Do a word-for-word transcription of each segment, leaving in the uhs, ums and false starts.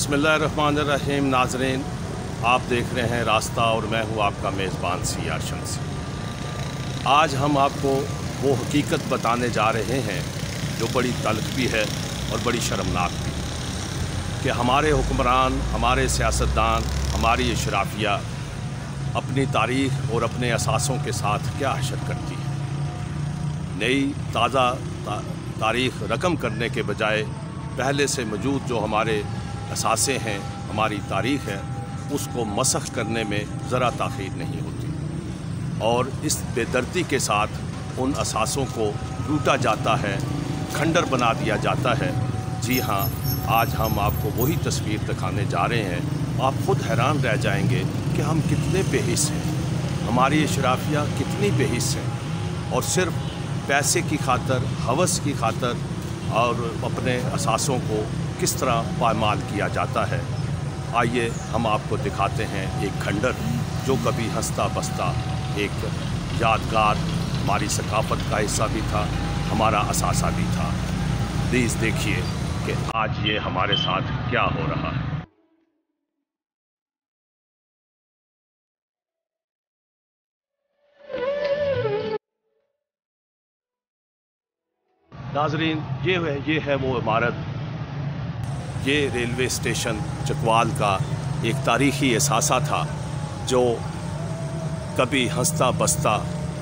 बिस्मिल्लाहिर्रहमानिर्रहीम। नाज़रीन, आप देख रहे हैं रास्ता और मैं हूँ आपका मेज़बान सियार शम्सी। आज हम आपको वो हकीकत बताने जा रहे हैं जो बड़ी तल्ख़ भी है और बड़ी शर्मनाक भी, कि हमारे हुक्मरान, हमारे सियासतदान, हमारी अशराफिया अपनी तारीख़ और अपने असासों के साथ क्या हशर करती है। नई ताज़ा ता, तारीख़ रकम करने के बजाय पहले से मौजूद जो हमारे असासे हैं, हमारी तारीख़ है, उसको मसख़ करने में ज़रा ताख़ीर नहीं होती और इस बेदर्दी के साथ उन असासों को लूटा जाता है, खंडर बना दिया जाता है। जी हाँ, आज हम आपको वही तस्वीर दिखाने जा रहे हैं। आप ख़ुद हैरान रह जाएंगे कि हम कितने बेहिस हैं, हमारी अशराफिया कितनी बेहिस हैं और सिर्फ़ पैसे की खातर, हवस की खातर और अपने असासों को किस तरह पामाल किया जाता है। आइए हम आपको दिखाते हैं एक खंडर जो कभी हंसता बसता एक यादगार हमारी सकाफ़त का हिस्सा भी था, हमारा असासा भी था। प्लीज़ देखिए कि आज ये हमारे साथ क्या हो रहा है। नाज़रीन, ये है ये है वो इमारत, ये रेलवे स्टेशन चकवाल का एक तारीख़ी एहसासा था जो कभी हंसता बसता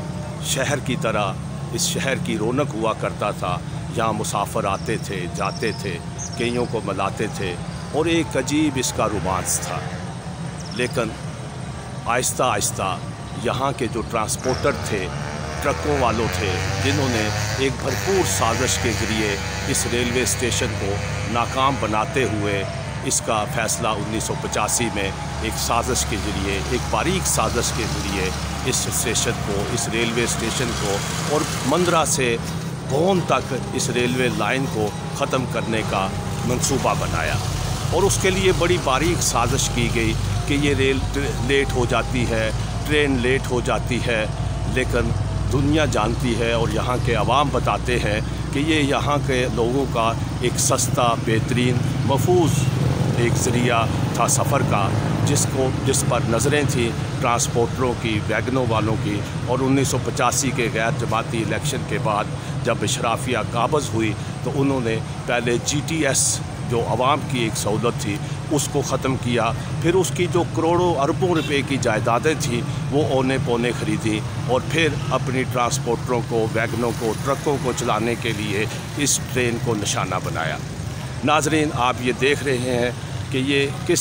शहर की तरह इस शहर की रौनक हुआ करता था। यहाँ मुसाफिर आते थे, जाते थे, कईयों को मिलाते थे और एक अजीब इसका रोमांस था। लेकिन आहिस्ता आहिस्ता यहाँ के जो ट्रांसपोर्टर थे, ट्रकों वालों थे, जिन्होंने एक भरपूर साजिश के ज़रिए इस रेलवे स्टेशन को नाकाम बनाते हुए इसका फ़ैसला उन्नीस सौ पचासी में एक साजिश के ज़रिए, एक बारीक साजिश के ज़रिए इस स्टेशन को, इस रेलवे स्टेशन को और मंदरा से भोन तक इस रेलवे लाइन को ख़त्म करने का मंसूबा बनाया। और उसके लिए बड़ी बारीक साजिश की गई कि ये रेल लेट हो जाती है, ट्रेन लेट हो जाती है, लेकिन दुनिया जानती है और यहाँ के अवाम बताते हैं कि ये यहाँ के लोगों का एक सस्ता, बेहतरीन, महफूज एक ज़रिया था सफ़र का, जिसको जिस पर नज़रें थीं ट्रांसपोर्टरों की, वैगनों वालों की। और उन्नीस सौ पचासी के गैर जमाती इलेक्शन के बाद जब अशराफिया काबज़ हुई तो उन्होंने पहले जी टी एस जो आवाम की एक सहूलत थी उसको ख़त्म किया, फिर उसकी जो करोड़ों अरबों रुपए की जायदादें थीं वो औने पौने ख़रीदी और फिर अपनी ट्रांसपोर्टरों को, वैगनों को, ट्रकों को चलाने के लिए इस ट्रेन को निशाना बनाया। नाज़रीन, आप ये देख रहे हैं कि ये किस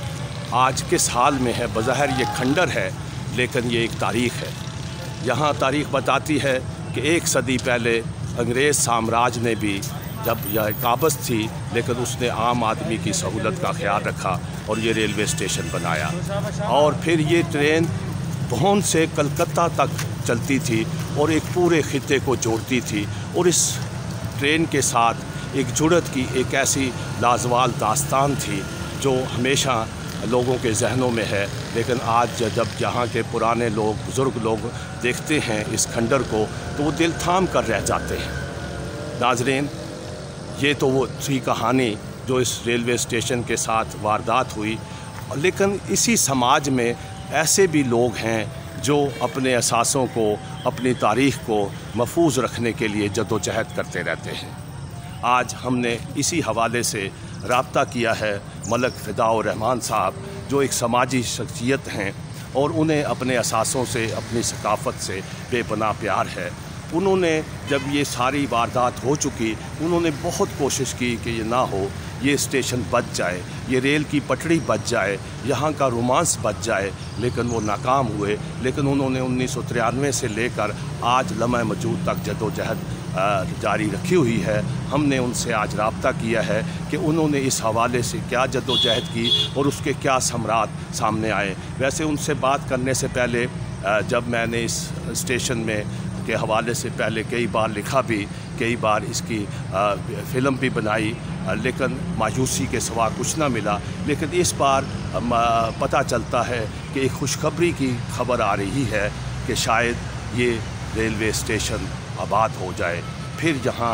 आज किस हाल में है। बज़ाहिर ये खंडर है लेकिन ये एक तारीख़ है। यहाँ तारीख़ बताती है कि एक सदी पहले अंग्रेज़ साम्राज्य ने भी, जब यह काबज़ थी, लेकिन उसने आम आदमी की सहूलत का ख्याल रखा और ये रेलवे स्टेशन बनाया। और फिर ये ट्रेन भोन से कलकत्ता तक चलती थी और एक पूरे खित्ते को जोड़ती थी। और इस ट्रेन के साथ एक जुड़त की एक ऐसी लाजवाल दास्तान थी जो हमेशा लोगों के जहनों में है। लेकिन आज जब यहाँ के पुराने लोग, बुज़ुर्ग लोग देखते हैं इस खंडर को तो वो दिल थाम कर रह जाते हैं। नाज़रीन, ये तो वो थी कहानी जो इस रेलवे स्टेशन के साथ वारदात हुई। लेकिन इसी समाज में ऐसे भी लोग हैं जो अपने असासों को, अपनी तारीख़ को महफूज रखने के लिए जद्दोजहद करते रहते हैं। आज हमने इसी हवाले से राब्ता किया है मलक फ़िदाउर रहमान साहब, जो एक समाजी शख्सियत हैं और उन्हें अपने असासों से, अपनी सकाफ़त से बेपनाह प्यार है। उन्होंने जब ये सारी वारदात हो चुकी, उन्होंने बहुत कोशिश की कि ये ना हो, ये स्टेशन बच जाए, ये रेल की पटड़ी बच जाए, यहाँ का रोमांस बच जाए, लेकिन वो नाकाम हुए। लेकिन उन्होंने उन्नीस सौ तिरानवे से लेकर आज लम्हे मौजूद तक जद्दोजहद जारी रखी हुई है। हमने उनसे आज राब्ता किया है कि उन्होंने इस हवाले से क्या जद्दोजहद की और उसके क्या समरात सामने आए। वैसे उनसे बात करने से पहले जब मैंने इस स्टेशन में के हवाले से पहले कई बार लिखा भी, कई बार इसकी फ़िल्म भी बनाई, लेकिन मायूसी के सिवा कुछ ना मिला। लेकिन इस बार पता चलता है कि एक खुशखबरी की खबर आ रही है कि शायद ये रेलवे स्टेशन आबाद हो जाए, फिर यहाँ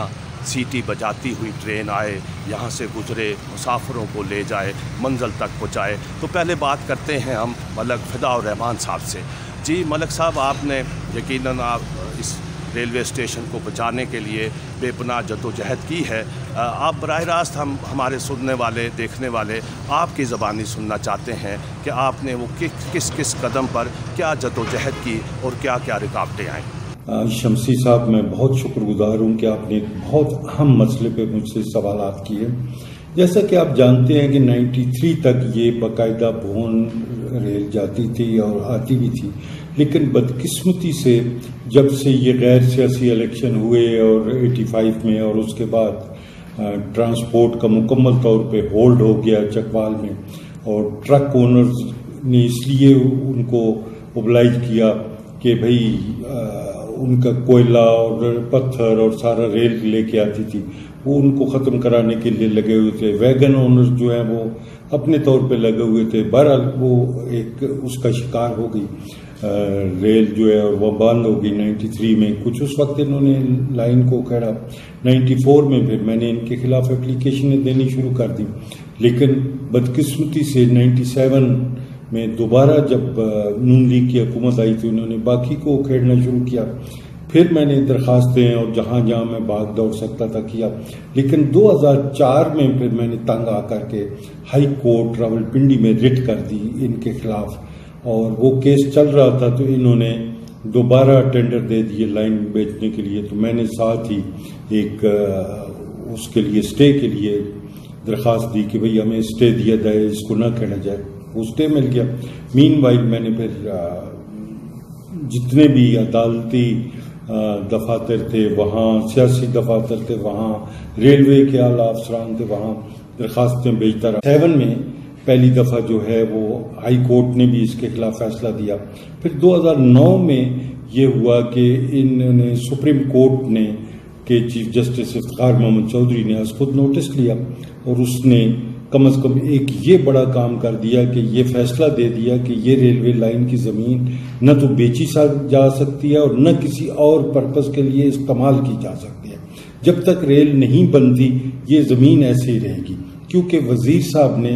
سیٹی بجاتی ہوئی ٹرین آئے، یہاں سے گزرے، مسافروں کو لے جائے، منزل تک پہنچائے۔ تو پہلے بات کرتے ہیں ہم ملک فدا الرحمان صاحب سے۔ جی ملک صاحب، آپ نے یقیناً آپ اس ریلوے اسٹیشن کو بچانے کے لیے بے پناہ جدوجہد کی ہے۔ آپ براہ راست ہم ہمارے سننے والے دیکھنے والے آپ کی زبانی سننا چاہتے ہیں کہ آپ نے وہ کس کس قدم پر کیا جدوجہد کی اور کیا کیا رکاوٹیں آئیں۔ شمسی صاحب، میں بہت شکر گزار ہوں کہ آپ نے ایک بہت اہم مسئلے پہ مجھ سے سوالات کیے۔ جیسا کہ آپ جانتے ہیں کہ نائنٹی تھری تک یہ باقاعدہ بھون ریل جاتی تھی اور آتی بھی تھی، لیکن بدقسمتی سے جب سے یہ غیر سیاسی الیکشن ہوئے اور ایٹی فائیو میں اور اس کے بعد ٹرانسپورٹ کا مکمل طور پہ ہولڈ ہو گیا چکوال میں، اور ٹرک اونرز نے اس لیے ان کو اوبلائج کیا کہ بھئی ان کا کوئلہ اور پتھر اور سارا ریل لے کے آتی تھی، وہ ان کو ختم کرانے کے لیے لگے ہوئے تھے۔ ویگن اونرز جو ہیں وہ اپنے طور پہ لگے ہوئے تھے۔ بہرحال وہ ایک اس کا شکار ہو گئی ریل جو ہے، اور وہ بند ہو گئی نائنٹی تھری میں۔ کچھ اس وقت انہوں نے لائن کو کھڑا، نائنٹی فور میں پھر میں نے ان کے خلاف اپلیکیشنیں دینی شروع کر دی، لیکن بدقسمتی سے نائنٹی سیون میں دوبارہ جب نون لیگ کی حکومت آئی تھی، انہوں نے باقی کو کھیڑنا شروع کیا۔ پھر میں نے درخواستیں اور جہاں جہاں میں بھاگ دوڑ سکتا تھا کیا، لیکن دو ہزار چار میں پھر میں نے تنگ آ کر کے ہائی کورٹ راولپنڈی میں رٹ کر دی ان کے خلاف، اور وہ کیس چل رہا تھا تو انہوں نے دوبارہ ٹینڈر دے دیے لائن بیچنے کے لیے۔ تو میں نے ساتھ ہی ایک اس کے لیے اسٹے کے لیے درخواست دی کہ بھئی ہمیں اسٹے دیا جائے، اس کو نہ کھیڑا جائے۔ وہ اسٹے مل گیا۔ مین وائل میں نے پھر جتنے بھی عدالتی دفاتر تھے وہاں، سیاسی دفاتر تھے وہاں، ریلوے کے اعلیٰ افسران تھے وہاں، درخواستیں بھیجتا رہا۔ سیون میں پہلی دفعہ جو ہے وہ ہائی کورٹ نے بھی اس کے خلاف فیصلہ دیا۔ پھر دو ہزار نو میں یہ ہوا کہ انہوں نے سپریم کورٹ نے کہ چیف جسٹس افتخار محمد چودھری نے از خود نوٹس لیا، اور اس نے کم از کم ایک یہ بڑا کام کر دیا کہ یہ فیصلہ دے دیا کہ یہ ریلوے لائن کی زمین نہ تو بیچی جا سکتی ہے اور نہ کسی اور پرپز کے لیے استعمال کی جا سکتی ہے۔ جب تک ریل نہیں بنتی یہ زمین ایسے ہی رہے گی، کیونکہ وزیر صاحب نے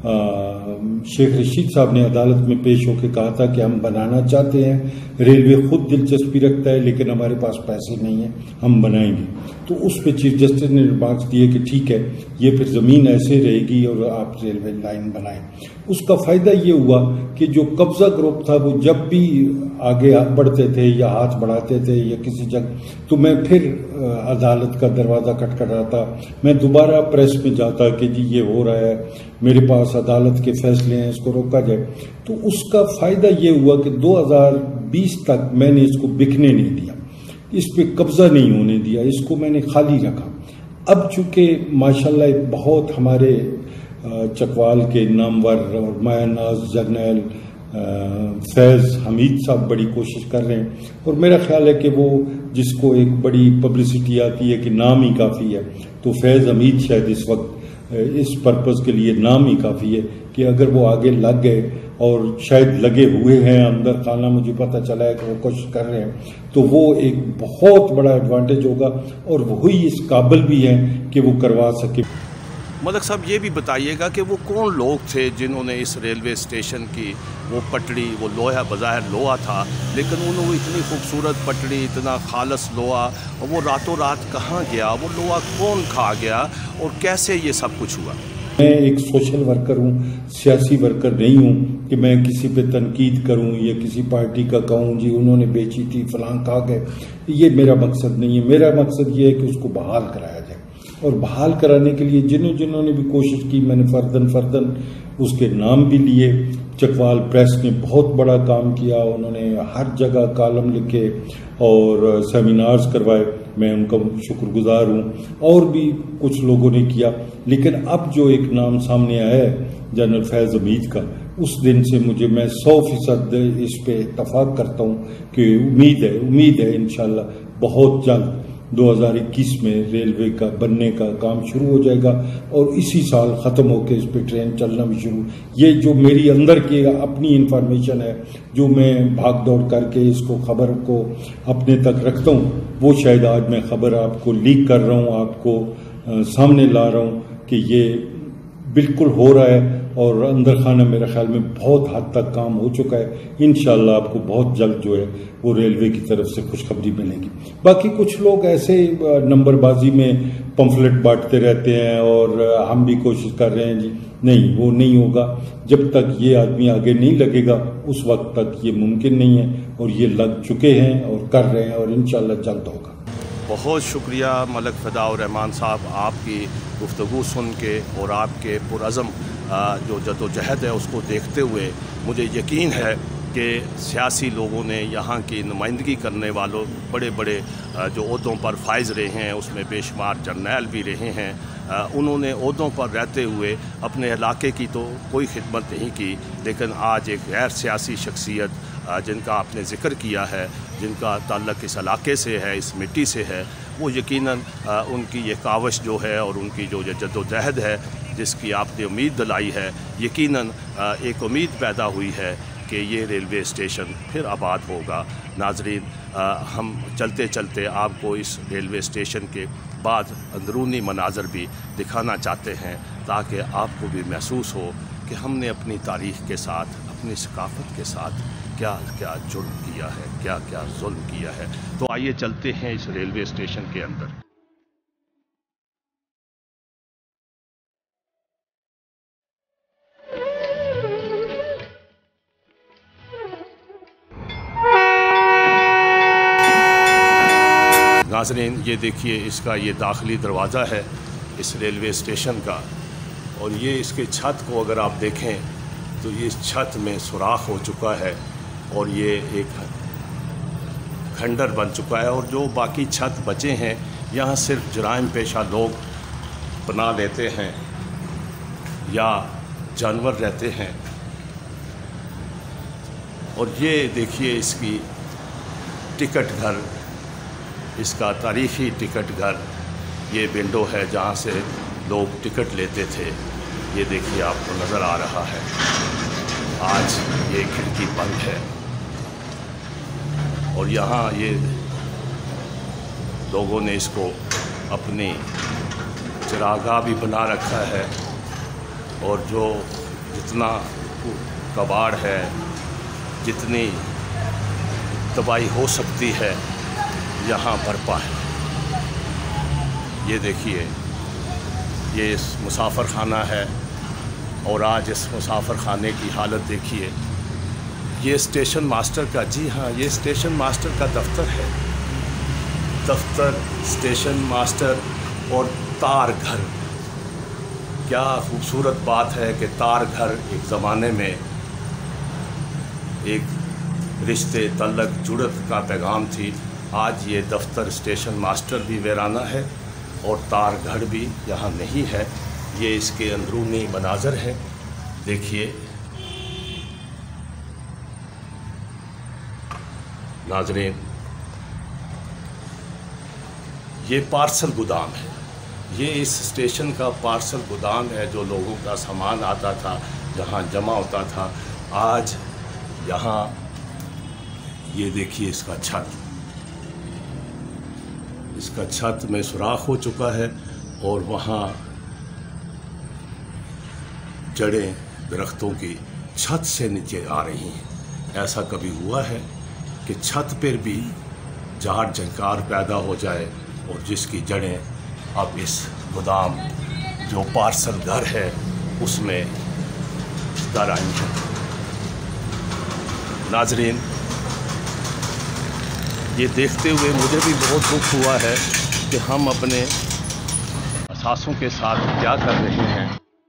شیخ رشید صاحب نے عدالت میں پیش ہو کے کہا تھا کہ ہم بنانا چاہتے ہیں، ریلوے خود دلچسپی رکھتا ہے لیکن ہمارے پاس پیسے نہیں ہیں، ہم بنائیں گے۔ تو اس پہ چیف جسٹس نے ریمارکس دیے کہ ٹھیک ہے، یہ پھر زمین ایسے رہے گی اور آپ ریلوے لائن بنائیں۔ اس کا فائدہ یہ ہوا کہ جو قبضہ گروپ تھا وہ جب بھی آگے بڑھتے تھے یا ہاتھ بڑھاتے تھے یا کسی جگہ، تو میں پھر عدالت کا دروازہ کھٹکھٹاتا، میں دوبارہ پریس میں جاتا کہ جی یہ ہو رہا ہے، میرے پاس عدالت کے فیصلے ہیں، اس کو روکا جائے۔ تو اس کا فائدہ یہ ہوا کہ دو ہزار بیس تک میں نے اس کو بکنے نہیں دیا، اس پہ قبضہ نہیں ہونے دیا، اس کو میں نے خالی رکھا۔ اب چونکہ ماشاءاللہ ایک بہت ہمارے چکوال کے نامور اور مایا ناز جرنیل فیض حمید صاحب بڑی کوشش کر رہے ہیں، اور میرا خیال ہے کہ وہ جس کو ایک بڑی پبلسٹی آتی ہے کہ نام ہی کافی ہے، تو فیض حمید شاید اس وقت اس پرپز کے لیے نام ہی کافی ہے کہ اگر وہ آگے لگ گئے، اور شاید لگے ہوئے ہیں اندر خانہ، مجھے پتہ چلا ہے کہ وہ کوشش کر رہے ہیں، تو وہ ایک بہت بڑا ایڈوانٹیج ہوگا، اور وہی اس قابل بھی ہیں کہ وہ کروا سکے۔ ملک صاحب یہ بھی بتائیے گا کہ وہ کون لوگ تھے جنہوں نے اس ریلوے اسٹیشن کی وہ پٹڑی، وہ لوہا بظاہر لوہا تھا لیکن انہوں نے اتنی خوبصورت پٹڑی، اتنا خالص لوہا، اور وہ راتوں رات کہاں گیا، وہ لوہا کون کھا گیا اور کیسے یہ سب کچھ ہوا؟ میں ایک سوشل ورکر ہوں، سیاسی ورکر نہیں ہوں کہ میں کسی پہ تنقید کروں یا کسی پارٹی کا کہوں جی انہوں نے بیچی تھی فلاں کھا گئے۔ یہ میرا مقصد نہیں ہے۔ میرا مقصد یہ ہے کہ اس کو بحال کرایا جائے، اور بحال کرانے کے لیے جنہوں جنہوں نے بھی کوشش کی، میں نے فردن فردن اس کے نام بھی لیے۔ چکوال پریس نے بہت بڑا کام کیا، انہوں نے ہر جگہ کالم لکھے اور سیمینارز کروائے، میں ان کا شکر گزار ہوں، اور بھی کچھ لوگوں نے کیا۔ لیکن اب جو ایک نام سامنے آیا ہے جنرل فیض حمید کا، اس دن سے مجھے میں سو فیصد اس پہ اتفاق کرتا ہوں کہ امید ہے امید ہے انشاءاللہ بہت جلد दो हज़ार इक्कीस में रेलवे का बनने का काम शुरू हो जाएगा और इसी साल ख़त्म होकर इस पर ट्रेन चलना भी शुरू। ये जो मेरी अंदर की अपनी इंफॉर्मेशन है, जो मैं भाग दौड़ करके इसको खबर को अपने तक रखता हूँ, वो शायद आज मैं खबर आपको लीक कर रहा हूँ, आपको आ, सामने ला रहा हूँ कि ये बिल्कुल हो रहा है और अंदर खाना मेरे ख्याल में बहुत हद तक काम हो चुका है। इंशाल्लाह आपको बहुत जल्द जो है वो रेलवे की तरफ से खुशखबरी मिलेगी। बाकी कुछ लोग ऐसे नंबरबाजी में पंफलेट बांटते रहते हैं और हम भी कोशिश कर रहे हैं जी, नहीं वो नहीं होगा। जब तक ये आदमी आगे नहीं लगेगा उस वक्त तक ये मुमकिन नहीं है, और ये लग चुके हैं और कर रहे हैं और इंशाल्लाह जल्द होगा। बहुत शुक्रिया मलिक फ़िदाउर रहमान साहब, आपकी गुफ्तगू सुन के और आपके पुरअज़म जो जद्दोजहद है उसको देखते हुए मुझे यकीन है कि सियासी लोगों ने यहाँ की नुमाइंदगी करने वालों बड़े बड़े जो ओहदों पर फाइज रहे हैं, उसमें बेशुमार जर्नैल भी रहे हैं, उन्होंने ओहदों पर रहते हुए अपने इलाके की तो कोई खिदमत नहीं की, लेकिन आज एक गैर सियासी शख्सियत जिनका आपने ज़िक्र किया है, जिनका ताल्लुक़ इस इलाके से है, इस मिट्टी से है, वो यकीनन उनकी ये कावश जो है और उनकी जो जद्दोजहद है जिसकी आपने उम्मीद दिलाई है, यकीनन एक उम्मीद पैदा हुई है कि ये रेलवे स्टेशन फिर आबाद होगा। नाज़रीन, हम चलते चलते आपको इस रेलवे स्टेशन के बाद अंदरूनी मनाज़र भी दिखाना चाहते हैं ताकि आपको भी महसूस हो कि हमने अपनी तारीख़ के साथ, अपनी सकाफ़त के साथ क्या क्या जुर्म किया है, क्या क्या जुल्म किया है। तो आइए चलते हैं इस रेलवे स्टेशन के अंदर। नाज़रीन, ये देखिए इसका ये दाखिली दरवाज़ा है इस रेलवे स्टेशन का, और ये इसके छत को अगर आप देखें तो ये छत में सुराख हो चुका है और ये एक खंडर बन चुका है, और जो बाकी छत बचे हैं यहाँ सिर्फ जराइम पेशा लोग बना लेते हैं या जानवर रहते हैं। और ये देखिए इसकी टिकट घर, इसका तारीख़ी टिकट घर, ये विंडो है जहाँ से लोग टिकट लेते थे। ये देखिए आपको नज़र आ रहा है, आज ये खिड़की बंद है और यहाँ ये लोगों ने इसको अपनी चरागाह भी बना रखा है, और जो जितना कबाड़ है, जितनी तबाही हो सकती है यहाँ बरपा है। ये देखिए ये इस मुसाफिर खाना है, और आज इस मुसाफिर खाने की हालत देखिए। ये स्टेशन मास्टर का, जी हाँ, ये स्टेशन मास्टर का दफ्तर है। दफ्तर, स्टेशन मास्टर और तार घर। क्या खूबसूरत बात है कि तार घर एक ज़माने में एक रिश्ते, तल्लक, जुड़त का पैगाम थी। आज ये दफ्तर, स्टेशन मास्टर भी वीराना है और तार घर भी यहाँ नहीं है। ये इसके अंदरूनी मनाज़र है, देखिए। नाज़रीन, ये पार्सल गोदाम है, ये इस स्टेशन का पार्सल गोदाम है, जो लोगों का सामान आता था, जहाँ जमा होता था। आज यहाँ ये देखिए इसका छत, इसका छत में सुराख हो चुका है, और वहाँ जड़ें दरख्तों की छत से नीचे आ रही हैं। ऐसा कभी हुआ है कि छत पर भी झाड़ झंकार पैदा हो जाए और जिसकी जड़ें अब इस गोदाम, जो पार्सल घर है, उसमें दर आई हैं। नाज़रीन, ये देखते हुए मुझे भी बहुत दुख हुआ है कि हम अपने असासों के साथ क्या कर रहे हैं।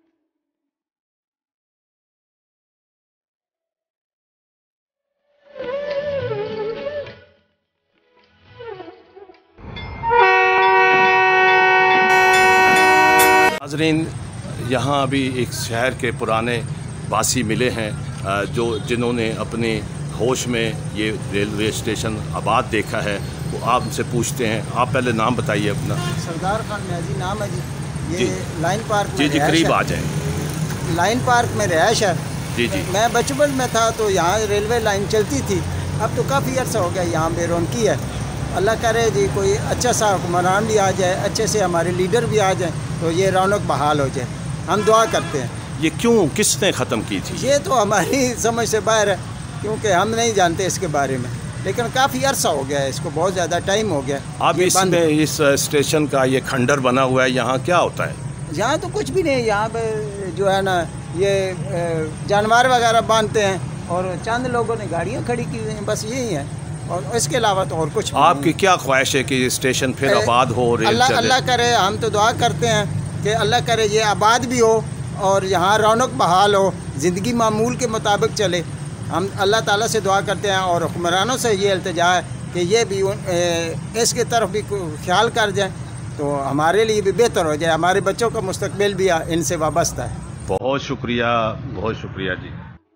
नाज़रीन, यहाँ अभी एक शहर के पुराने वासी मिले हैं, जो जिन्होंने अपने होश में ये रेलवे स्टेशन आबाद देखा है। آپ سے پوچھتے ہیں. آپ پہلے نام بتائیے اپنا. سردار خان نیازی نام ہے جی. یہ جی. لائن پارک جی میں جی قریب آ جائیں. لائن پارک میں رہائش ہے. جی جی. میں بچپن میں تھا تو یہاں ریلوے لائن چلتی تھی. اب تو کافی عرصہ ہو گیا یہاں بے رونقی ہے. اللہ کرے جی کوئی اچھا سا حکمران بھی آ جائے, اچھے سے ہمارے لیڈر بھی آ جائیں تو یہ رونق بحال ہو جائے. ہم دعا کرتے ہیں. یہ کیوں, کس نے ختم کی تھی؟ یہ تو ہماری سمجھ سے باہر ہے کیونکہ ہم نہیں جانتے اس کے بارے میں, لیکن کافی عرصہ ہو گیا ہے, اس کو بہت زیادہ ٹائم ہو گیا. اب اس میں اس اسٹیشن کا یہ کھنڈر بنا ہوا ہے, یہاں کیا ہوتا ہے؟ یہاں تو کچھ بھی نہیں. یہاں پہ جو ہے نا یہ جانور وغیرہ باندھتے ہیں اور چند لوگوں نے گاڑیاں کھڑی کی ہوئی ہیں, بس یہی ہے, اور اس کے علاوہ تو اور کچھ بھی آپ کی کیا خواہش ہے کہ یہ اسٹیشن پھر آباد ہو؟ ریل اللہ چلے. اللہ کرے, ہم تو دعا کرتے ہیں کہ اللہ کرے یہ آباد بھی ہو اور یہاں رونق بحال ہو, زندگی معمول کے مطابق چلے. ہم اللہ تعالیٰ سے دعا کرتے ہیں اور حکمرانوں سے یہ التجا ہے کہ یہ بھی اس کی طرف بھی خیال کر جائیں تو ہمارے لیے بھی بہتر ہو جائے. ہمارے بچوں کا مستقبل بھی ان سے وابستہ ہے. بہت شکریہ, بہت شکریہ جی.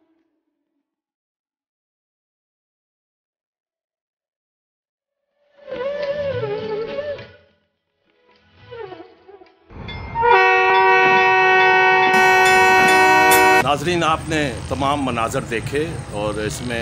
ناظرین, آپ نے تمام مناظر دیکھے اور اس میں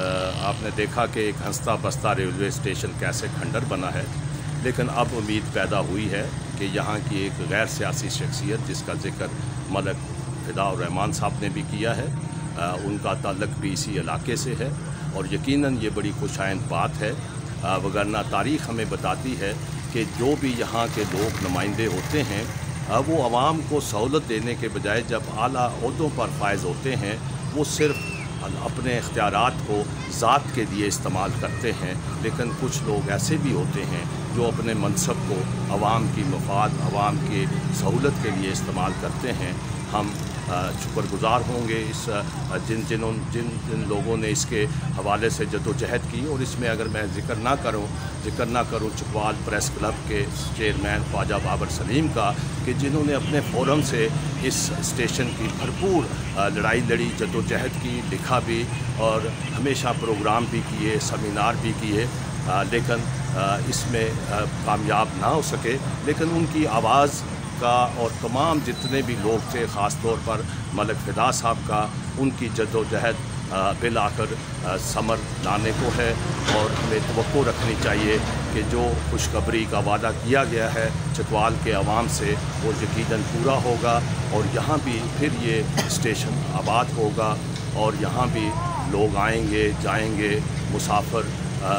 آپ نے دیکھا کہ ایک ہنستا بستا ریلوے اسٹیشن کیسے کھنڈر بنا ہے, لیکن اب امید پیدا ہوئی ہے کہ یہاں کی ایک غیر سیاسی شخصیت جس کا ذکر ملک فدا الرحمان صاحب نے بھی کیا ہے, ان کا تعلق بھی اسی علاقے سے ہے اور یقیناً یہ بڑی خوش آئند بات ہے. وگرنہ تاریخ ہمیں بتاتی ہے کہ جو بھی یہاں کے لوگ نمائندے ہوتے ہیں وہ عوام کو سہولت دینے کے بجائے جب اعلیٰ عہدوں پر فائز ہوتے ہیں وہ صرف اپنے اختیارات کو ذات کے لیے استعمال کرتے ہیں. لیکن کچھ لوگ ایسے بھی ہوتے ہیں جو اپنے منصب کو عوام کی مفاد, عوام کی سہولت کے لیے استعمال کرتے ہیں. ہم شکر گزار ہوں گے اس جن جنہوں جن جن لوگوں نے اس کے حوالے سے جد و جہد کی. اور اس میں اگر میں ذکر نہ کروں ذکر نہ کروں چکوال پریس کلب کے چیئرمین خواجہ بابر سلیم کا, کہ جنہوں نے اپنے فورم سے اس اسٹیشن کی بھرپور لڑائی لڑی, جد و جہد کی, لکھا بھی اور ہمیشہ پروگرام بھی کیے, سیمینار بھی کیے, لیکن اس میں کامیاب نہ ہو سکے. لیکن ان کی آواز کا اور تمام جتنے بھی لوگ تھے, خاص طور پر ملک فدا صاحب کا, ان کی جد و جہد بالآخر ثمر لانے کو ہے. اور ہمیں توقع رکھنی چاہیے کہ جو خوشخبری کا وعدہ کیا گیا ہے چکوال کے عوام سے وہ یقیناً پورا ہوگا اور یہاں بھی پھر یہ اسٹیشن آباد ہوگا اور یہاں بھی لوگ آئیں گے, جائیں گے, مسافر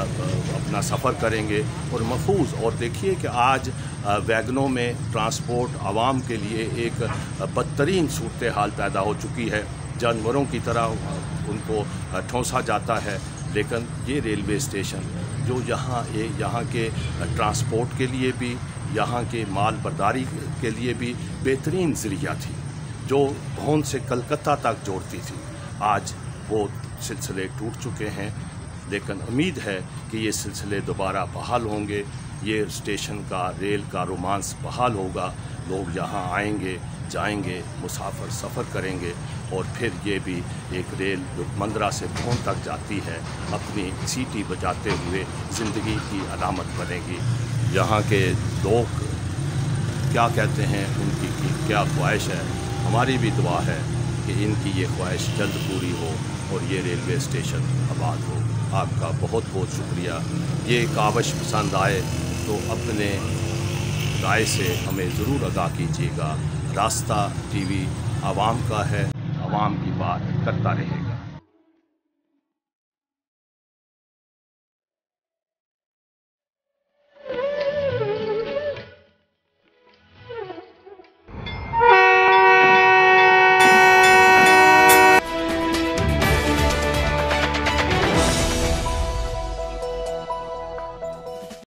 اپنا سفر کریں گے اور محفوظ. اور دیکھیے کہ آج ویگنوں میں ٹرانسپورٹ عوام کے لیے ایک بدترین صورتحال پیدا ہو چکی ہے. جانوروں کی طرح ان کو ٹھونسا جاتا ہے. لیکن یہ ریلوے اسٹیشن جو یہاں یہاں کے ٹرانسپورٹ کے لیے بھی, یہاں کے مال برداری کے لیے بھی بہترین ذریعہ تھی, جو بھون سے کلکتہ تک جوڑتی تھی, آج وہ سلسلے ٹوٹ چکے ہیں. لیکن امید ہے کہ یہ سلسلے دوبارہ بحال ہوں گے, یہ اسٹیشن کا, ریل کا رومانس بحال ہوگا. لوگ یہاں آئیں گے, جائیں گے, مسافر سفر کریں گے اور پھر یہ بھی ایک ریل جو مندرا سے بھون تک جاتی ہے اپنی سیٹی بجاتے ہوئے زندگی کی علامت بنے گی. یہاں کے لوگ کیا کہتے ہیں, ان کی کیا خواہش ہے, ہماری بھی دعا ہے کہ ان کی یہ خواہش جلد پوری ہو اور یہ ریلوے اسٹیشن آباد ہو. آپ کا بہت بہت شکریہ. یہ کاوش پسند آئے تو اپنے رائے سے ہمیں ضرور آگاہ کیجیے گا. راستہ ٹی وی عوام کا ہے, عوام کی بات کرتا رہے گا.